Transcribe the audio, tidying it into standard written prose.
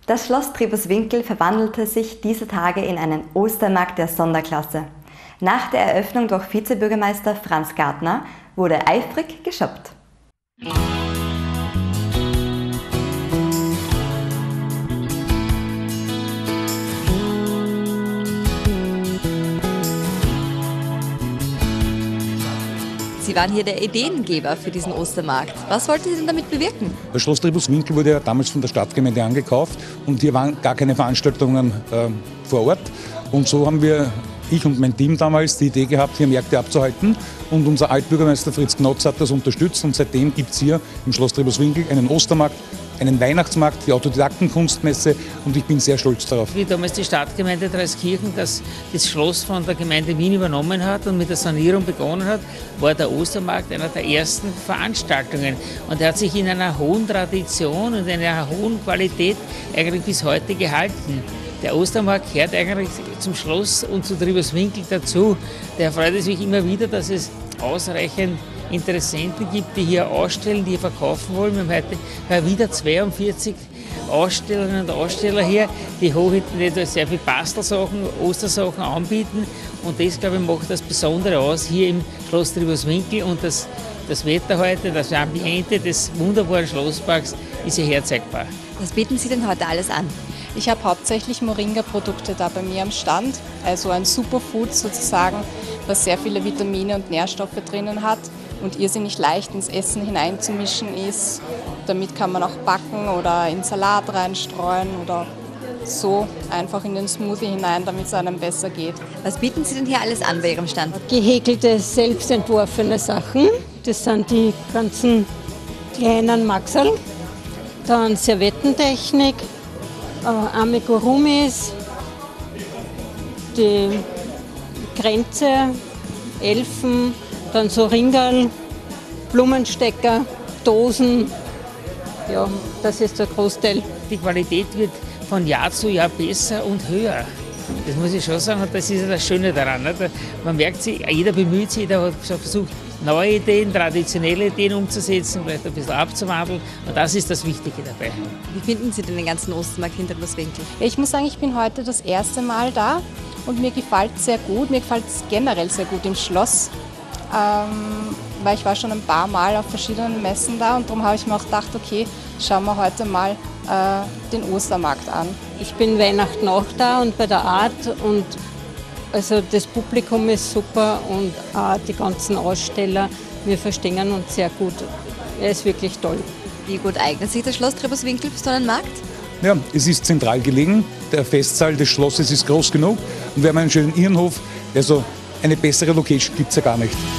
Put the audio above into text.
Das Schloss Tribuswinkel verwandelte sich dieser Tage in einen Ostermarkt der Sonderklasse. Nach der Eröffnung durch Vizebürgermeister Franz Gartner wurde eifrig geshoppt. Sie waren hier der Ideengeber für diesen Ostermarkt. Was wollten Sie denn damit bewirken? Das Schloss Tribuswinkel wurde ja damals von der Stadtgemeinde angekauft und hier waren gar keine Veranstaltungen vor Ort. Und so haben ich und mein Team damals die Idee gehabt, hier Märkte abzuhalten. Und unser Altbürgermeister Fritz Knotz hat das unterstützt. Und seitdem gibt es hier im Schloss Tribuswinkel einen Ostermarkt, einen Weihnachtsmarkt, die Autodidaktenkunstmesse. Und ich bin sehr stolz darauf. Wie damals die Stadtgemeinde Dreiskirchen das Schloss von der Gemeinde Wien übernommen hat und mit der Sanierung begonnen hat, war der Ostermarkt einer der ersten Veranstaltungen. Und er hat sich in einer hohen Tradition und in einer hohen Qualität eigentlich bis heute gehalten. Der Ostermarkt gehört eigentlich zum Schloss und zu Tribuswinkel dazu. Der freut sich immer wieder, dass es ausreichend Interessenten gibt, die hier ausstellen, die hier verkaufen wollen. Wir haben heute wieder 42 Ausstellerinnen und Aussteller hier, die hochhinten sehr viele Bastelsachen, Ostersachen anbieten. Und das, glaube ich, macht das Besondere aus hier im Schloss Tribuswinkel. Und das Wetter heute, das Ambiente des wunderbaren Schlossparks ist hier herzeigbar. Was bieten Sie denn heute alles an? Ich habe hauptsächlich Moringa-Produkte da bei mir am Stand, also ein Superfood sozusagen, was sehr viele Vitamine und Nährstoffe drinnen hat und irrsinnig leicht ins Essen hineinzumischen ist. Damit kann man auch backen oder in Salat reinstreuen oder so einfach in den Smoothie hinein, damit es einem besser geht. Was bieten Sie denn hier alles an bei Ihrem Stand? Gehäkelte, selbstentworfene Sachen, das sind die ganzen kleinen Maxerl, dann Serviettentechnik, Amigurumis, die Kränze, Elfen, dann so Ringerl, Blumenstecker, Dosen. Ja, das ist der Großteil. Die Qualität wird von Jahr zu Jahr besser und höher. Das muss ich schon sagen, und das ist ja das Schöne daran. Nicht? Man merkt sich, jeder bemüht sich, jeder hat versucht, neue Ideen, traditionelle Ideen umzusetzen, vielleicht ein bisschen abzuwandeln. Und das ist das Wichtige dabei. Wie finden Sie denn den ganzen Ostermarkt hinter Tribuswinkel? Ich muss sagen, ich bin heute das erste Mal da und mir gefällt es sehr gut. Mir gefällt es generell sehr gut im Schloss, weil ich war schon ein paar Mal auf verschiedenen Messen da und darum habe ich mir auch gedacht, okay, schauen wir heute mal den Ostermarkt an. Ich bin Weihnachten auch da und bei der Art und also das Publikum ist super und auch die ganzen Aussteller, wir verstehen uns sehr gut. Er ist wirklich toll. Wie gut eignet sich das Schloss Tribuswinkel für so einen Markt? Ja, es ist zentral gelegen, der Festsaal des Schlosses ist groß genug und wir haben einen schönen Innenhof, also eine bessere Location gibt es ja gar nicht.